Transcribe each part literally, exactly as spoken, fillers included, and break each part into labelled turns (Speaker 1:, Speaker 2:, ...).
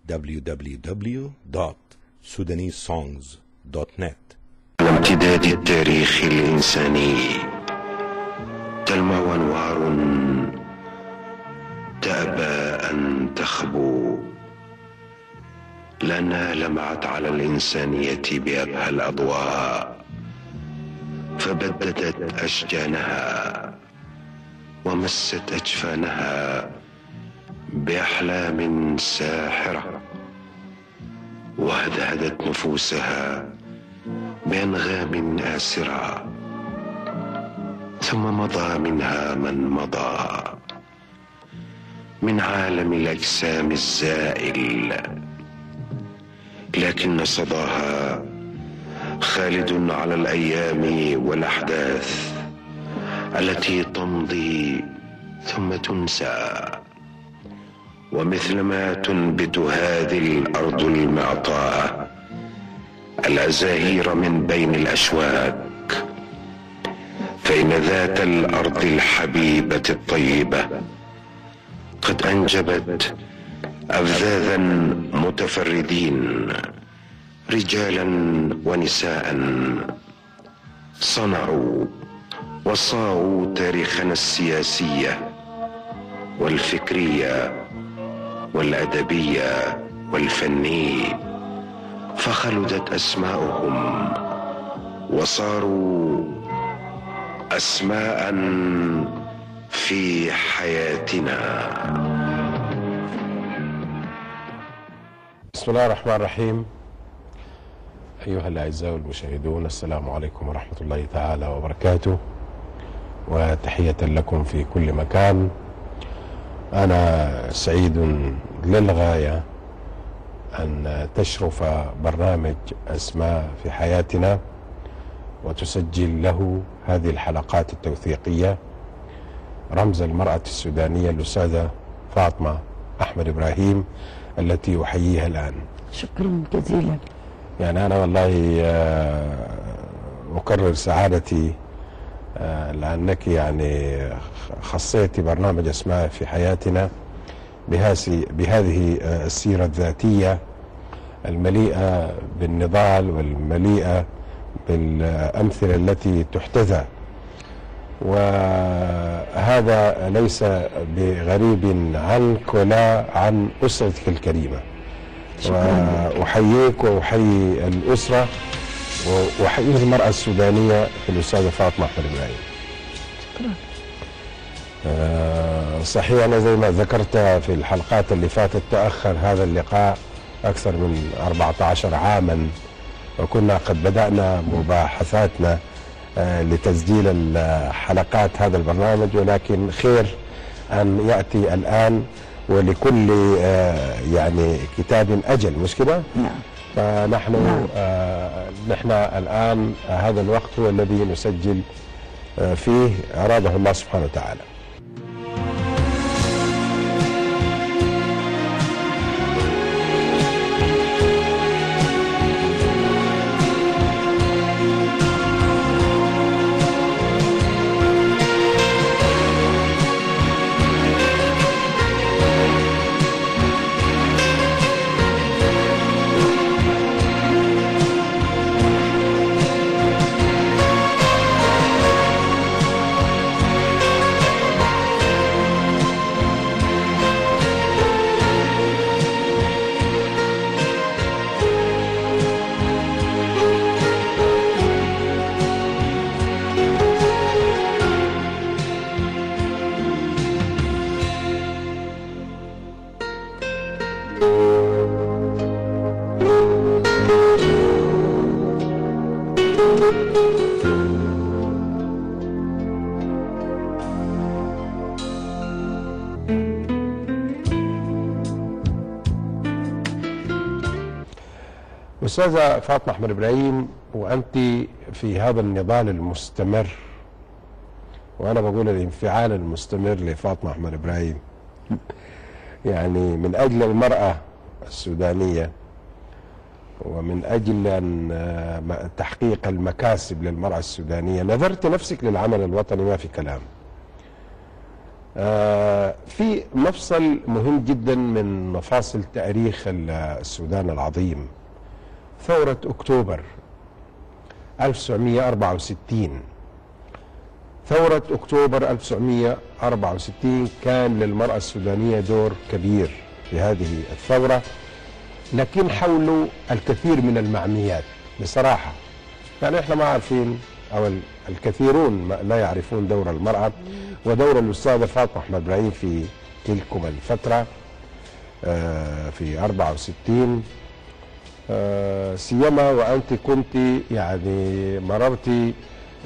Speaker 1: دبليو دبليو دبليو دوت سودانيز سونجز دوت نت.
Speaker 2: على امتداد التاريخ الإنساني تلمع أنوار تأبى أن تخبو، لأنها لمعت على الإنسانية بأبهى الأضواء، فبددت أشجانها ومست أجفانها بأحلام ساحرة، وهدهدت نفوسها بأنغام آسرة، ثم مضى منها من مضى من عالم الأجسام الزائل، لكن صداها خالد على الأيام والأحداث التي تمضي ثم تنسى. ومثلما تنبت هذه الأرض المعطاء الأزاهير من بين الأشواك، فإن ذات الأرض الحبيبة الطيبة قد أنجبت أفذاذا متفردين، رجالا ونساء صنعوا وصاغوا تاريخنا السياسية والفكرية والأدبية والفني، فخلدت أسماؤهم وصاروا أسماء في حياتنا.
Speaker 3: بسم الله الرحمن الرحيم. أيها الأعزاء المشاهدون، السلام عليكم ورحمة الله تعالى وبركاته، وتحية لكم في كل مكان. أنا سعيد للغاية أن تشرف برنامج أسماء في حياتنا وتسجل له هذه الحلقات التوثيقية رمز المرأة السودانية الأستاذة فاطمة أحمد إبراهيم، التي أحييها الآن.
Speaker 4: شكرا جزيلا.
Speaker 3: يعني أنا والله أكرر سعادتي لأنك يعني خصيتي برنامج أسماء في حياتنا بهذه السيرة الذاتية المليئة بالنضال والمليئة بالأمثلة التي تحتذى، وهذا ليس بغريب عنك ولا عن أسرتك الكريمة. وأحييك وأحيي الأسرة وأحيي المرأة السودانية الأستاذة فاطمة أحمد إبراهيم.
Speaker 4: شكرا.
Speaker 3: آه صحيح، أنا زي ما ذكرت في الحلقات اللي فاتت تأخر هذا اللقاء أكثر من أربعة عشر عاما، وكنا قد بدأنا مباحثاتنا آه لتسجيل حلقات هذا البرنامج، ولكن خير أن يأتي الآن، ولكل آه يعني كتاب أجل، مش كده؟
Speaker 4: نعم.
Speaker 3: فنحن نعم. آه نحن الآن آه هذا الوقت هو الذي نسجل آه فيه أراده الله سبحانه وتعالى. أستاذة فاطمة أحمد إبراهيم، وأنت في هذا النضال المستمر، وأنا بقول الانفعال المستمر لفاطمة أحمد إبراهيم، يعني من أجل المرأة السودانية ومن أجل أن تحقيق المكاسب للمرأة السودانية، نذرت نفسك للعمل الوطني ما في كلام. آه في مفصل مهم جدا من مفاصل تاريخ السودان العظيم، ثورة أكتوبر ألف وتسعمئة وأربعة وستين. ثورة أكتوبر ألف وتسعمئة وأربعة وستين كان للمرأة السودانية دور كبير في هذه الثورة، لكن حوله الكثير من المعميات بصراحة. يعني احنا ما عارفين، أو الكثيرون لا يعرفون دور المرأة ودور الأستاذة فاطمة أحمد إبراهيم في تلكم الفترة في أربعة وستين، سيما وأنت كنت يعني مررتي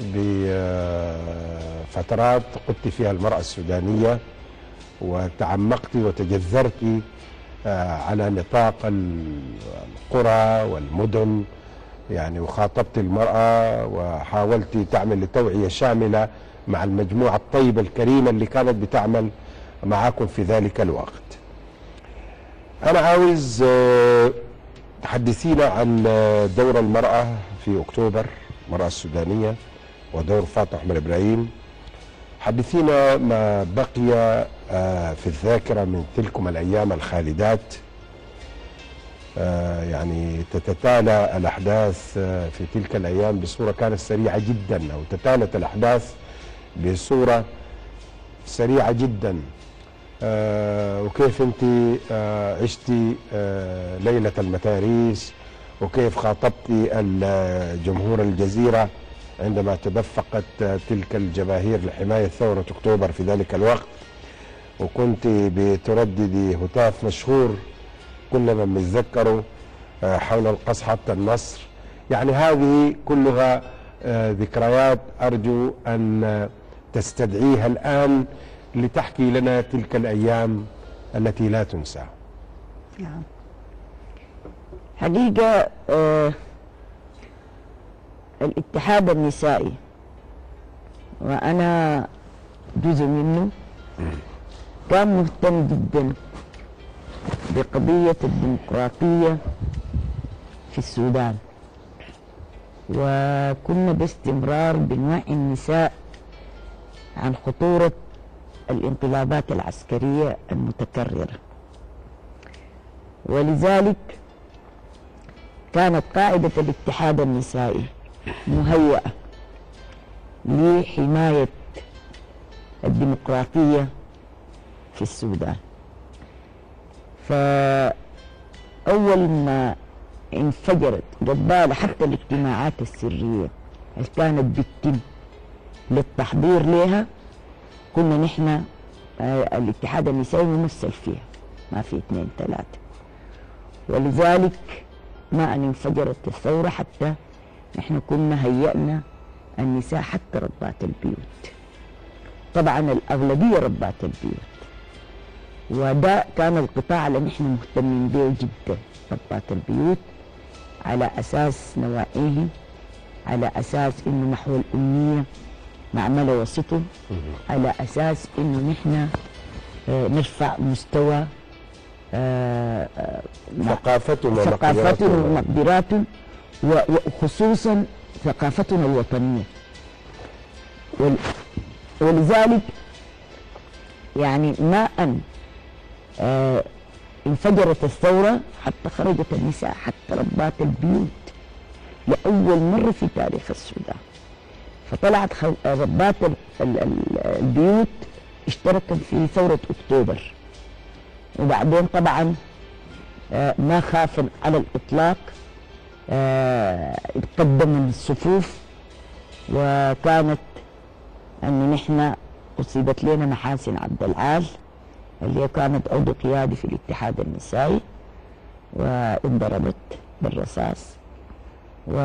Speaker 3: بفترات قدت فيها المرأة السودانية وتعمقت وتجذرت على نطاق القرى والمدن، يعني وخاطبت المرأة وحاولت تعمل توعية شاملة مع المجموعة الطيبة الكريمة اللي كانت بتعمل معاكم في ذلك الوقت. أنا عاوز تحدثينا عن دور المرأة في أكتوبر، المرأة السودانية، ودور فاطمة أحمد إبراهيم. حدثينا ما بقي في الذاكرة من تلكم الأيام الخالدات. يعني تتتالى الأحداث في تلك الأيام بصورة كانت سريعة جدا، أو تتالت الأحداث بصورة سريعة جدا. وكيف أنت عشتي ليلة المتاريس، وكيف خاطبتي الجمهور الجزيرة عندما تدفقت تلك الجماهير لحماية ثورة أكتوبر في ذلك الوقت، وكنت بترددي هتاف مشهور كل من نتذكره حول القص حتى النصر. يعني هذه كلها ذكريات أرجو أن تستدعيها الآن لتحكي لنا تلك الأيام التي لا تنسى.
Speaker 4: نعم، حقيقة آه الاتحاد النسائي وأنا جزء منه كان مهتم جدا بقضية الديمقراطية في السودان، وكنا باستمرار بنوعي النساء عن خطورة الانقلابات العسكرية المتكررة، ولذلك كانت قاعدة الاتحاد النسائي مهيئة لحماية الديمقراطية في السودان. فأول ما انفجرت قبالة حتى الاجتماعات السرية اللي كانت بتتم للتحضير لها، كنا نحن الاتحاد النسائي ممثل فيها، ما في اثنين ثلاثة. ولذلك ما أن انفجرت الثورة حتى نحن كنا هيئنا النساء حتى ربات البيوت، طبعا الأغلبية ربات البيوت، وده كان القطاع اللي نحن مهتمين به جدا، ربات البيوت، على أساس نوعيهم، على أساس إنه محو الأمنية معملة وسطهم، على أساس إنه نحن آه نرفع مستوى آه آه
Speaker 3: ثقافتنا
Speaker 4: ثقافتنا ومقدراتهم، وخصوصا ثقافتنا الوطنية. ولذلك يعني ما أن آه انفجرت الثورة حتى خرجت النساء حتى ربات البيوت لأول مرة في تاريخ السودان. فطلعت ربات البيوت اشتركت في ثورة أكتوبر، وبعدين طبعا آه ما خاف على الإطلاق، آه اتقدم من الصفوف، وكانت أن نحن أصيبت لنا محاسن عبد العال اللي كانت عضو قيادي في الاتحاد النسائي، وانضربت بالرصاص، ولكن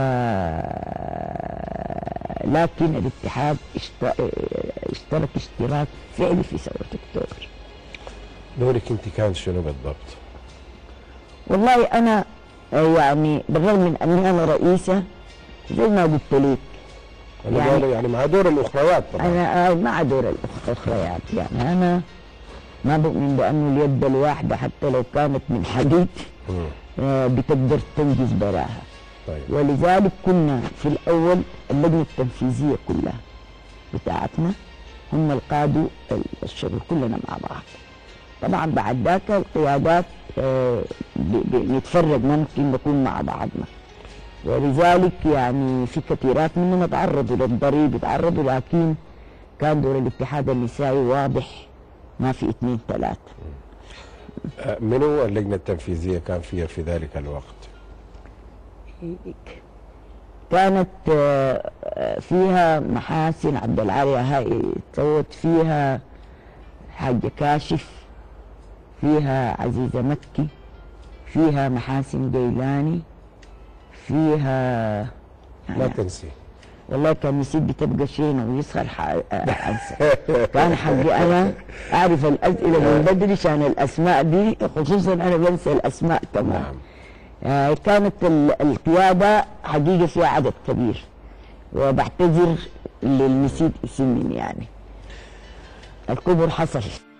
Speaker 4: الاتحاد اشترك اشتراك فعلي في ثورة أكتوبر.
Speaker 3: دورك انت كان شنو بالضبط؟
Speaker 4: والله أنا يعني بالرغم من أني أنا رئيسة زي ما قلت لك،
Speaker 3: يعني, يعني مع دور الأخريات طبعا.
Speaker 4: أنا مع دور الأخريات، يعني أنا ما بؤمن بأنه اليد الواحدة حتى لو كانت من حديد آه بتقدر تنجز براها.
Speaker 3: طيب.
Speaker 4: ولذلك كنا في الأول اللجنة التنفيذية كلها بتاعتنا هم اللي قادوا الشغل كلنا مع بعض. طبعا بعد ذاك القيادات آه بنتفرق، ممكن نكون مع بعضنا، ولذلك يعني في كثيرات مننا تعرضوا للضريب، تعرضوا، لكن كان دور الاتحاد النسائي واضح، ما في اثنين ثلاثة.
Speaker 3: منو اللجنة التنفيذية كان فيها في ذلك الوقت؟
Speaker 4: كانت فيها محاسن عبد العالي، هاي سوت فيها حاجة كاشف، فيها عزيزة مكي، فيها محاسن جيلاني، فيها
Speaker 3: يعني لا تنسي
Speaker 4: والله كان نسيت بتبقى شينة ويسخر انسى. كان حقي انا اعرف الاسئله من بدري عشان الاسماء دي، خصوصا انا بنسى الاسماء كمان. نعم. آه كانت القياده حقيقه فيها عدد كبير، وبعتذر اللي نسيت اسمهم، يعني الكبر حصل.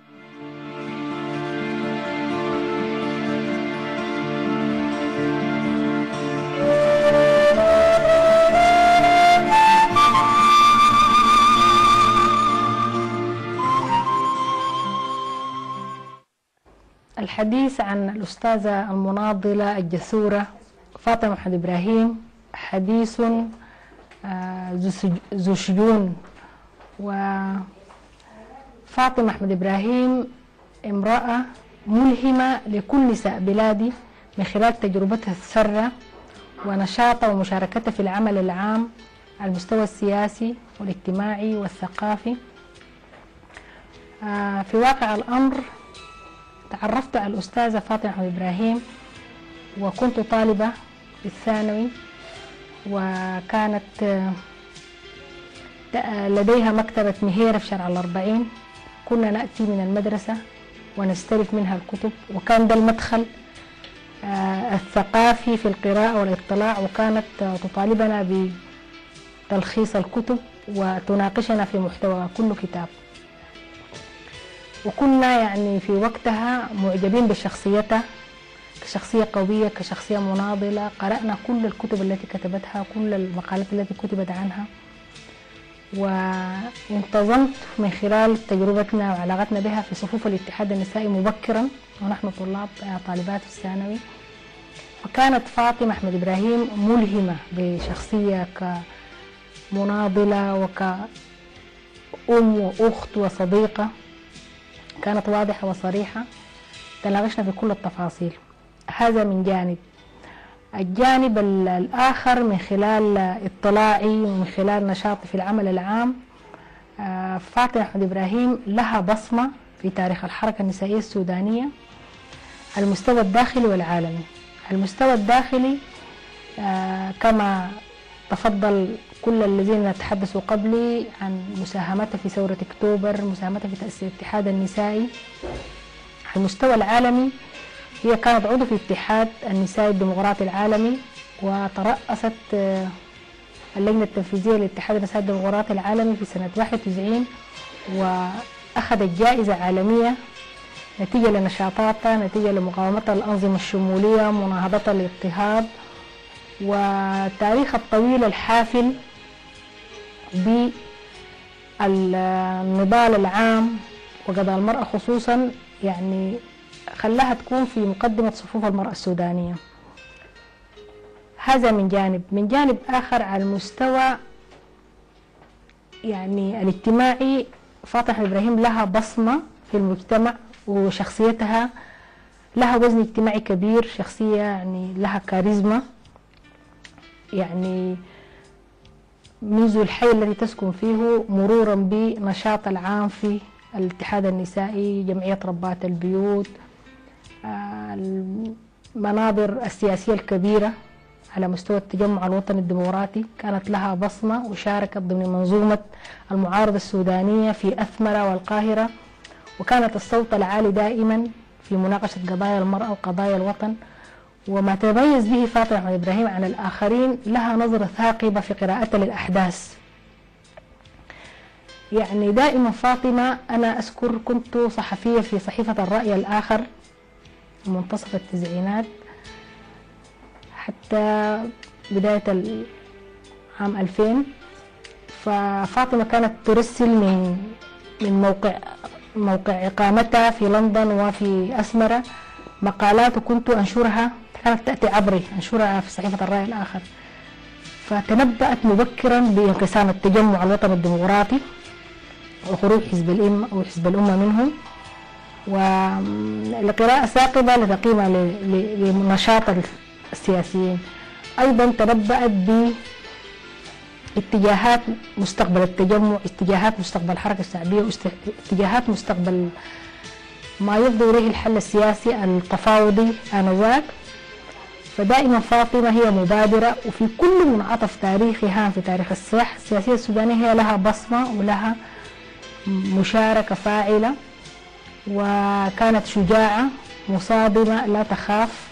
Speaker 5: الحديث عن الأستاذة المناضلة الجسورة فاطمة محمد إبراهيم حديث ذو شجون. وفاطمة محمد إبراهيم امرأة ملهمة لكل نساء بلادي من خلال تجربتها السرة ونشاطها ومشاركتها في العمل العام على المستوى السياسي والاجتماعي والثقافي. في واقع الأمر تعرفت على الأستاذة فاطمة محمد إبراهيم وكنت طالبة في الثانوي، وكانت لديها مكتبة مهيرة في شارع الأربعين. كنا نأتي من المدرسة ونستلف منها الكتب، وكان ده المدخل الثقافي في القراءة والاطلاع، وكانت تطالبنا بتلخيص الكتب وتناقشنا في محتوى كل كتاب. وكنا يعني في وقتها معجبين بشخصيتها كشخصية قوية، كشخصية مناضلة. قرأنا كل الكتب التي كتبتها، كل المقالات التي كتبت عنها، وانتظمت من خلال تجربتنا وعلاقتنا بها في صفوف الاتحاد النسائي مبكرا ونحن طلاب طالبات في الثانوي. وكانت فاطمة محمد إبراهيم ملهمة بشخصية كمناضلة وكأم وأخت وصديقة، كانت واضحة وصريحة، تناقشنا في كل التفاصيل. هذا من جانب. الجانب الآخر من خلال اطلاعي ومن خلال نشاطي في العمل العام، فاطمة محمد إبراهيم لها بصمة في تاريخ الحركة النسائية السودانية على المستوى الداخلي والعالمي. على المستوى الداخلي كما تفضل كل الذين تحدثوا قبلي عن مساهمتها في ثورة أكتوبر، مساهمتها في تأسيس الاتحاد النسائي. على المستوى العالمي هي كانت عضو في الاتحاد النسائي الديمقراطي العالمي، وترأست اللجنة التنفيذية للاتحاد النسائي الديمقراطي العالمي في سنة واحد وتسعين، وأخذت جائزة عالمية نتيجة لنشاطاتها، نتيجة لمقاومتها الأنظمة الشمولية، مناهضتها للاضطهاد، وتاريخ الطويل الحافل بالنضال العام وقضاء المرأة خصوصا، يعني خلاها تكون في مقدمة صفوف المرأة السودانية. هذا من جانب. من جانب آخر على المستوى يعني الاجتماعي، فاطمة إبراهيم لها بصمة في المجتمع، وشخصيتها لها وزن اجتماعي كبير، شخصية يعني لها كاريزما، يعني منذ الحي الذي تسكن فيه مرورا بنشاط العام في الاتحاد النسائي، جمعية ربات البيوت، المنابر السياسية الكبيرة على مستوى التجمع الوطني الديمقراطي، كانت لها بصمة، وشاركت ضمن منظومة المعارضة السودانية في أثمرة والقاهرة، وكانت الصوت العالي دائما في مناقشة قضايا المرأة وقضايا الوطن. وما تميز به فاطمة محمد إبراهيم عن الآخرين، لها نظرة ثاقبة في قراءتها للأحداث. يعني دائما فاطمة، أنا أذكر كنت صحفية في صحيفة الرأي الآخر منتصف التسعينات حتى بداية العام ألفين، ففاطمة كانت ترسل من من موقع موقع إقامتها في لندن وفي أسمرة مقالات كنت أنشرها، كانت تأتي عبري أنشرها في صحيفة الرأي الآخر. فتنبأت مبكرا بانقسام التجمع الوطني الديمقراطي وخروج حزب الأمة أو حزب الأمة منه، والقراءة ثاقبة لتقييمها لنشاط السياسيين. أيضا تنبأت باتجاهات مستقبل التجمع، اتجاهات مستقبل الحركة الشعبية، واتجاهات مستقبل ما يفضي إليه الحل السياسي التفاوضي آنذاك. فدائما فاطمة هي مبادرة، وفي كل منعطف تاريخي هام في تاريخ الساحة السياسية السودانية هي لها بصمة ولها مشاركة فاعلة، وكانت شجاعة مصادمة لا تخاف.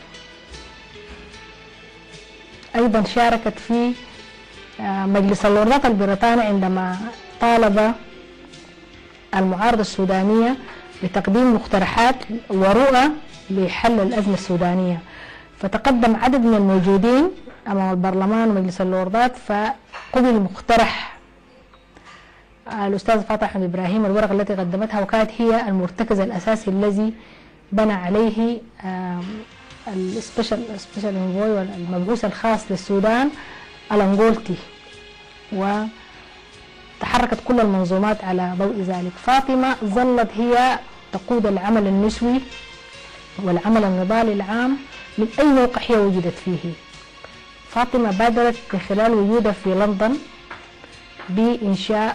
Speaker 5: أيضا شاركت في مجلس اللوردات البريطاني عندما طالب المعارضة السودانية بتقديم مقترحات ورؤى لحل الأزمة السودانية، فتقدم عدد من الموجودين أمام البرلمان ومجلس اللوردات، فقبل مقترح الأستاذ فاطمة أحمد إبراهيم الورقة التي قدمتها، وكانت هي المرتكز الأساسي الذي بنى عليه السبيشال سبيشال انفوي والمبعوث الخاص للسودان الأنغولتي، وتحركت كل المنظومات على ضوء ذلك. فاطمة ظلت هي تقود العمل النسوي والعمل النضالي العام من أي موقع هي وجدت فيه. فاطمة بادرت من خلال وجودها في لندن بإنشاء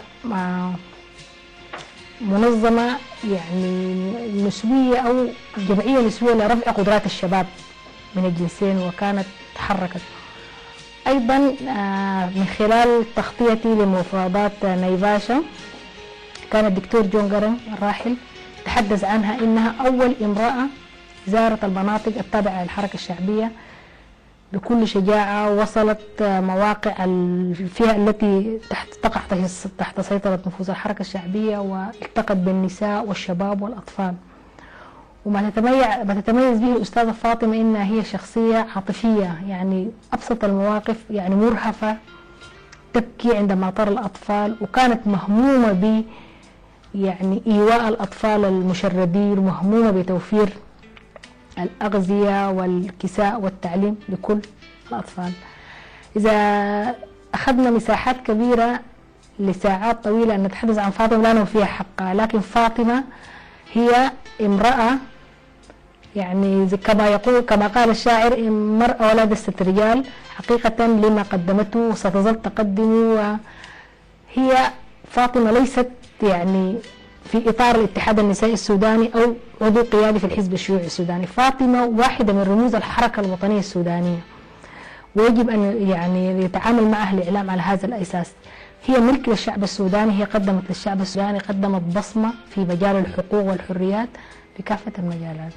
Speaker 5: منظمة يعني نسوية أو جمعية نسوية لرفع قدرات الشباب من الجنسين، وكانت تحركت. أيضا من خلال تغطيتي لمفاوضات نيفاشا كان الدكتور جون جارن الراحل تحدث عنها إنها أول امرأة زارت المناطق التابعة للحركة الشعبية بكل شجاعة، وصلت مواقع الفئة التي تحت تقع تحت سيطرة نفوذ الحركة الشعبية، والتقت بالنساء والشباب والأطفال. وما تتميز ما تتميز به الأستاذة فاطمة إنها هي شخصية عاطفية، يعني أبسط المواقف يعني مرهفة، تبكي عندما ترى الأطفال، وكانت مهمومة ب يعني إيواء الأطفال المشردين، ومهمومة بتوفير الأغذية والكساء والتعليم لكل الأطفال. إذا أخذنا مساحات كبيرة لساعات طويلة أن نتحدث عن فاطمة لا نوفيها حقها، لكن فاطمة هي امرأة يعني كما يقول كما قال الشاعر المرأة ولا دست رجال، حقيقة لما قدمته وستظل تقدم. وهي فاطمة ليست يعني في إطار الاتحاد النسائي السوداني أو عضو قيادي في الحزب الشيوعي السوداني. فاطمة واحدة من رموز الحركة الوطنية السودانية، ويجب أن يعني يتعامل معها الإعلام على هذا الأساس. هي ملك للشعب السوداني، هي قدمت للشعب السوداني قدمت بصمة في مجال الحقوق والحريات بكافة المجالات.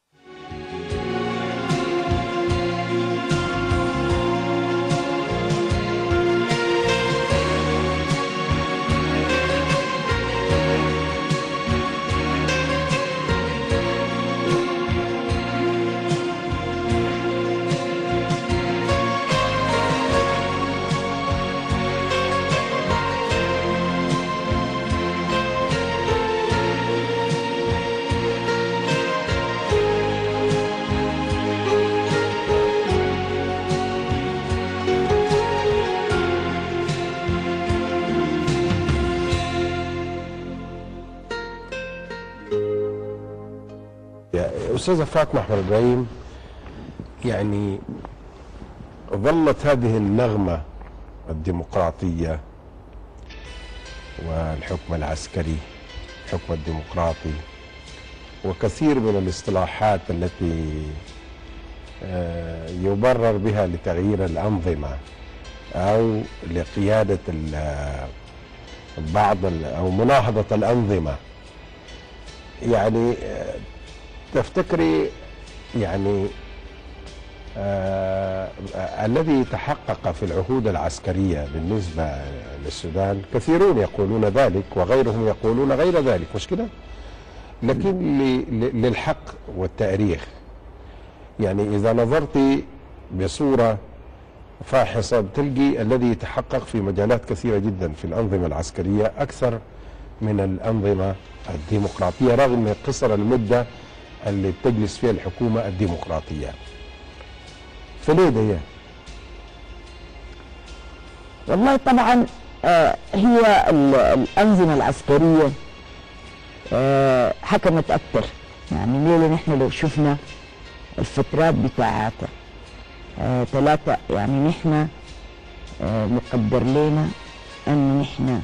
Speaker 3: أستاذة فاطمة أحمد إبراهيم، يعني ظلت هذه النغمة الديمقراطية والحكم العسكري، الحكم الديمقراطي، وكثير من الاصطلاحات التي يبرر بها لتغيير الأنظمة أو لقيادة بعض أو مناهضة الأنظمة. يعني تفتكري يعني آه الذي تحقق في العهود العسكرية بالنسبة للسودان، كثيرون يقولون ذلك وغيرهم يقولون غير ذلك، مش كده؟ لكن للحق والتاريخ، يعني إذا نظرت بصورة فاحصة بتلقي الذي يتحقق في مجالات كثيرة جدا في الأنظمة العسكرية أكثر من الأنظمة الديمقراطية رغم قصر المدة اللي بتجلس فيها الحكومة الديمقراطية. فليه ده؟
Speaker 4: والله طبعا آه هي الأنظمة العسكرية آه حكمت أكثر، يعني ليه؟ لأن احنا لو شفنا الفترات بتاعتها آه ثلاثة، يعني نحن آه مقدر لنا أن نحن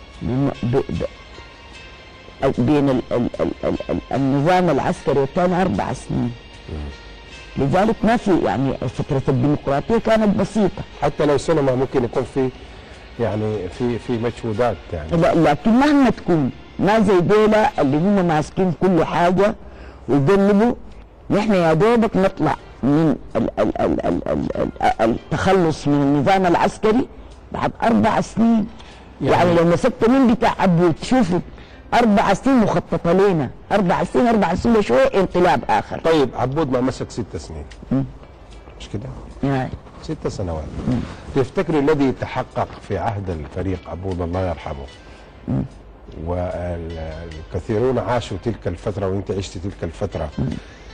Speaker 4: بين ال ال ال ال ال النظام العسكري والثاني أربع سنين. لذلك ما في يعني فترة الديمقراطية كانت بسيطة.
Speaker 3: حتى لو سنة ما ممكن يكون في يعني في في مجهودات يعني.
Speaker 4: لا لكن مهما تكون ما زي دولة اللي هم ماسكين كل حاجة ويقلبوا. نحن يا دوبك نطلع من ال ال ال ال ال ال التخلص من النظام العسكري بعد أربع سنين. يعني, يعني لو مسكت من بتاع عبود تشوفوا أربع سنين مخططة لنا، أربع سنين أربع سنين شوية انقلاب آخر.
Speaker 3: طيب عبود ما مسك ست سنين. م. مش كده؟
Speaker 4: يعني
Speaker 3: ست سنوات. م. تفتكر الذي تحقق في عهد الفريق عبود الله يرحمه م. والكثيرون عاشوا تلك الفترة وأنت عشت تلك الفترة م.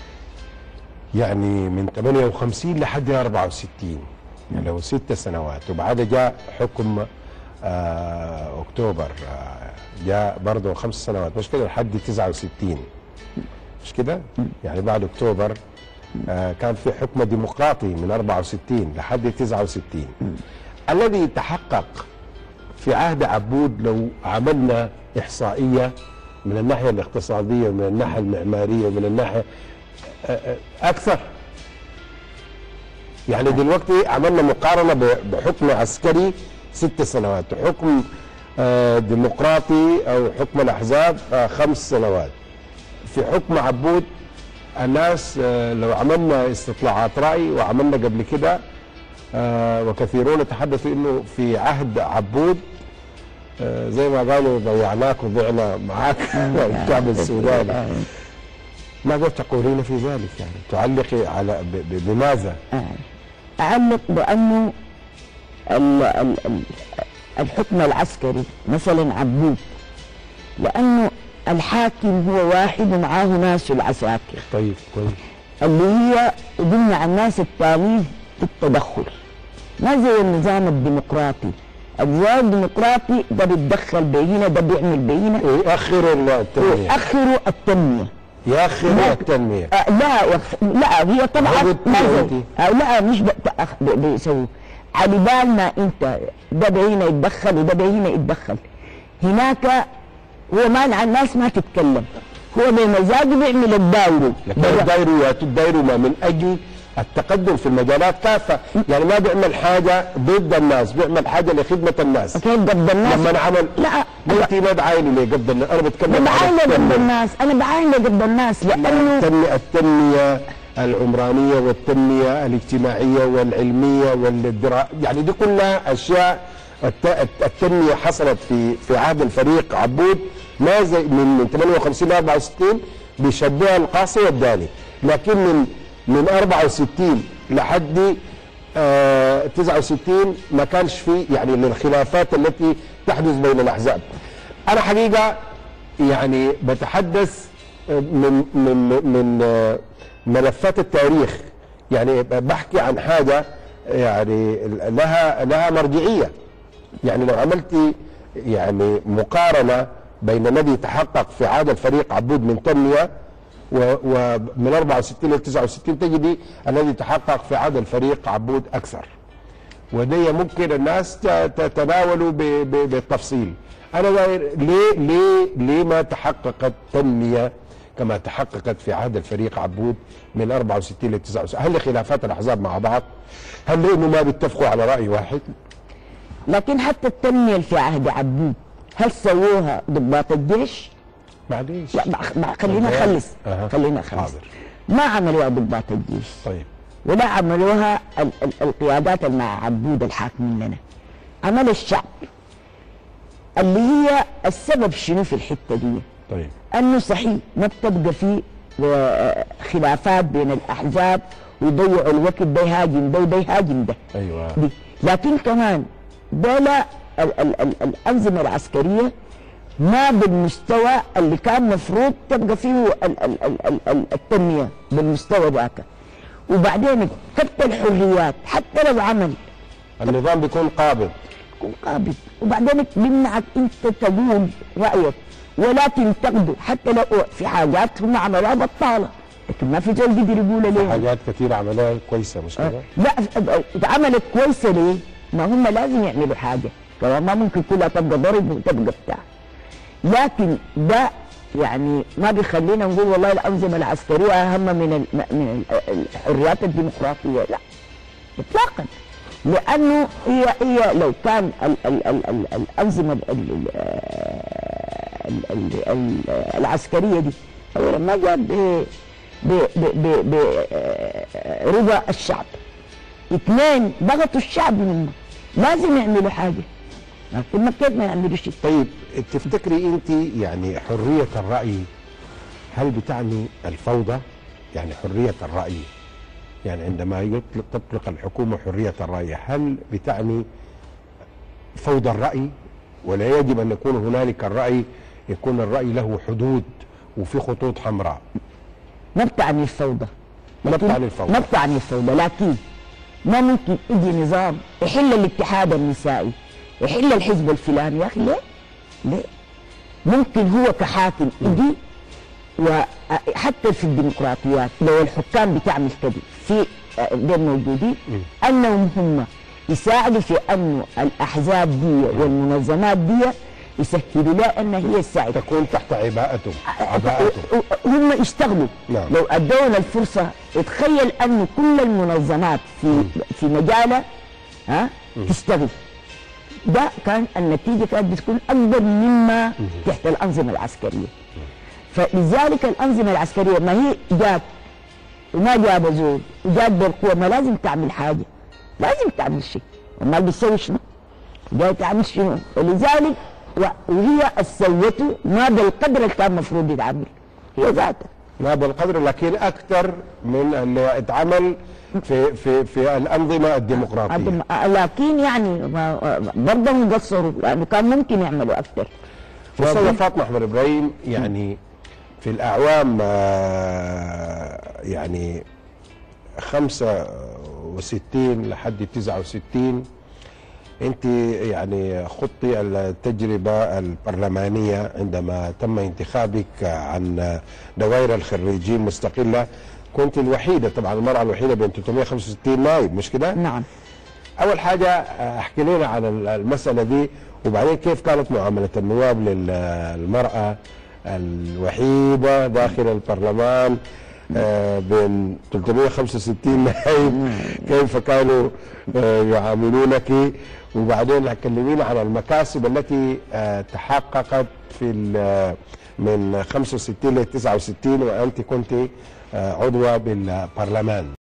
Speaker 3: يعني من ثمانية وخمسين لحد أربعة وستين، يعني لو ست سنوات وبعد جاء حكم آه أكتوبر آه جاء برضه خمس سنوات مش كده لحد تسعة وستين مش كده؟ يعني بعد أكتوبر آه كان في حكم ديمقراطي من أربعة وستين لحد تسعة وستين. الذي تحقق في عهد عبود لو عملنا إحصائية من الناحية الاقتصادية ومن الناحية المعمارية ومن الناحية آه أكثر. يعني دلوقتي عملنا مقارنة بحكم عسكري ست سنوات وحكم آه ديمقراطي او حكم الاحزاب آه خمس سنوات. في حكم عبود الناس آه لو عملنا استطلاعات راي وعملنا قبل كده آه وكثيرون تحدثوا انه في عهد عبود آه زي ما قالوا ضيعناك وضعنا معاك الشعب السوداني. ماذا تقولين في ذلك؟ يعني تعلقي على بماذا؟
Speaker 4: اعلق بانه الحكم العسكري مثلا عبود لانه الحاكم هو واحد ومعاه ناس العساكر.
Speaker 3: طيب كويس.
Speaker 4: اللي هي بمنع الناس التانيين في التدخل، ما زي النظام الديمقراطي. النظام الديمقراطي ده بيتدخل بينا، ده بيعمل بينا
Speaker 3: ويأخروا التنمية
Speaker 4: ويأخروا التنمية
Speaker 3: يأخروا التنمية
Speaker 4: آه لا لا هي طبعا ما آه لا مش بيسووا على بال ما انت ده بهنا يتدخل وده بهنا يتدخل. هناك هو مانع الناس ما تتكلم، هو بمزاجه بيعمل الدايرو.
Speaker 3: لكن الدايرو ياتوا الدايرو ما من اجل التقدم في المجالات كافه، يعني ما بيعمل حاجه ضد الناس، بيعمل حاجه لخدمه الناس.
Speaker 4: كيف ضد الناس؟
Speaker 3: لما نعمل
Speaker 4: لا
Speaker 3: انت ما بعايني ليه ضد الناس؟ انا بتكلم
Speaker 4: بعايني ضد الناس، انا بعايني ضد الناس لانه
Speaker 3: التنميه العمرانيه والتنميه الاجتماعيه والعلميه والدرا يعني دي كلها اشياء التنميه حصلت في في عهد الفريق عبود ما زي من ثمانية وخمسين ل أربعة وستين بيشبهها القاصي والداني، لكن من من أربعة وستين لحد آه تسعة وستين ما كانش في يعني الخلافات التي تحدث بين الاحزاب. انا حقيقه يعني بتحدث من من من آه ملفات التاريخ، يعني بحكي عن حاجه يعني لها لها مرجعيه. يعني لو عملتي يعني مقارنه بين الذي تحقق في عهد الفريق عبود من تنميه ومن أربعة وستين ل تسعة وستين تجدي الذي تحقق في عهد الفريق عبود اكثر. ودي ممكن الناس تتناولوا بالتفصيل. انا ليه ليه ليه ما تحققت تنميه كما تحققت في عهد الفريق عبود من أربعة وستين ل تسعة وستين؟ هل لخلافات الاحزاب مع بعض؟ هل لانه ما بيتفقوا على راي واحد؟
Speaker 4: لكن حتى التنميه اللي في عهد عبود هل سووها ضباط الجيش؟
Speaker 3: معليش
Speaker 4: لا ما خلينا نخلص
Speaker 3: أه.
Speaker 4: خلينا نخلص. ما عملوها ضباط الجيش،
Speaker 3: طيب،
Speaker 4: ولا عملوها ال ال القيادات اللي مع عبود الحاكمين لنا، عمل الشعب. اللي هي السبب شنو في الحته دي؟
Speaker 3: طيب،
Speaker 4: انه صحيح ما بتبقى في خلافات بين الاحزاب ويضيعوا الوقت، ده يهاجم ده وده يهاجم ده.
Speaker 3: ايوه
Speaker 4: دي. لكن كمان دول ال ال ال الانظمه العسكريه ما بالمستوى اللي كان مفروض تبقى فيه ال ال ال ال التنميه بالمستوى ذاك. وبعدين كبت الحريات حتى لو عمل
Speaker 3: النظام بيكون قابض
Speaker 4: بيكون قابض، وبعدين بيمنعك انت تقول رايك ولا تنتقده حتى لو في حاجات هم عملوها بطاله، لكن ما في زول قدر يقول ليه.
Speaker 3: حاجات كثيره عملوها كويسه مش كده؟
Speaker 4: لا عملت كويسه ليه؟ ما هم لازم يعملوا حاجه، كمان ما ممكن كلها تبقى ضرب وتبقى بتاع. لكن ده يعني ما بيخلينا نقول والله الأنظمة العسكرية أهم من من الحريات الديمقراطية، لا إطلاقا. لأنه هي هي لو كان ال ال ال ال الأنظمة ال ال ال ال العسكرية دي أولا ما جاء برضا الشعب، اثنين ضغطوا الشعب منه، لازم يعملوا حاجة، لكن ما كيف ما يعملوا شيء.
Speaker 3: طيب تفتكري انت يعني حريه الراي هل بتعني الفوضى؟ يعني حريه الراي يعني عندما يطلق تطلق الحكومه حريه الراي هل بتعني فوضى الراي؟ ولا يجب ان يكون هنالك الراي يكون الراي له حدود وفي خطوط حمراء؟
Speaker 4: ما بتعني الفوضى،
Speaker 3: ما بتعني الفوضى
Speaker 4: ما بتعني الفوضى، لكن ما ممكن يجي نظام يحل الاتحاد النسائي يحل الحزب الفلاني. يا اخي ليه؟ ليه؟ ممكن هو كحاكم يجي، وحتى في الديمقراطيات لو الحكام بتعمل كده في دول موجودين انهم هم يساعدوا في انه الاحزاب دي والمنظمات دي يسهلوا لها ان هي السعي
Speaker 3: تكون تحت عباءتهم عباءتهم
Speaker 4: هم يشتغلوا.
Speaker 3: نعم.
Speaker 4: لو ادونا الفرصه تخيل انه كل المنظمات في في مجالها ها تشتغل، ده كان النتيجه كانت بتكون اكبر مما تحت الانظمه العسكريه. فلذلك الانظمه العسكريه ما هي جات وما جاب زول وجات بالقوه، ما لازم تعمل حاجه، لازم تعمل شيء، وما بتسوي شنو؟ جاي تعمل شنو؟ ولذلك وهي سوته ما بالقدر اللي كان المفروض يتعمل هي ذاتها،
Speaker 3: ما بالقدر لكن اكثر من اللي اتعمل في في في الانظمه الديمقراطيه.
Speaker 4: لكن يعني برضه هم قصروا لانه كان ممكن يعملوا اكثر.
Speaker 3: استاذه فاطمه احمد ابراهيم، يعني في الاعوام يعني خمسة وستين لحد تسعة وستين انت يعني خضتي التجربه البرلمانيه عندما تم انتخابك عن دوائر الخريجين مستقله، كنت الوحيده طبعا المراه الوحيده بين ثلاثمئة وخمسة وستين نائب مش كده؟
Speaker 4: نعم.
Speaker 3: اول حاجه احكي لنا عن المساله دي، وبعدين كيف كانت معامله النواب للمراه الوحيده داخل البرلمان آه بين ثلاثمئة وخمسة وستين نائب، كيف كانوا آه يعاملونك؟ وبعدين كلمينا عن المكاسب التي آه تحققت في من خمسة وستين ل تسعة وستين وانت كنت آه عضوه بالبرلمان.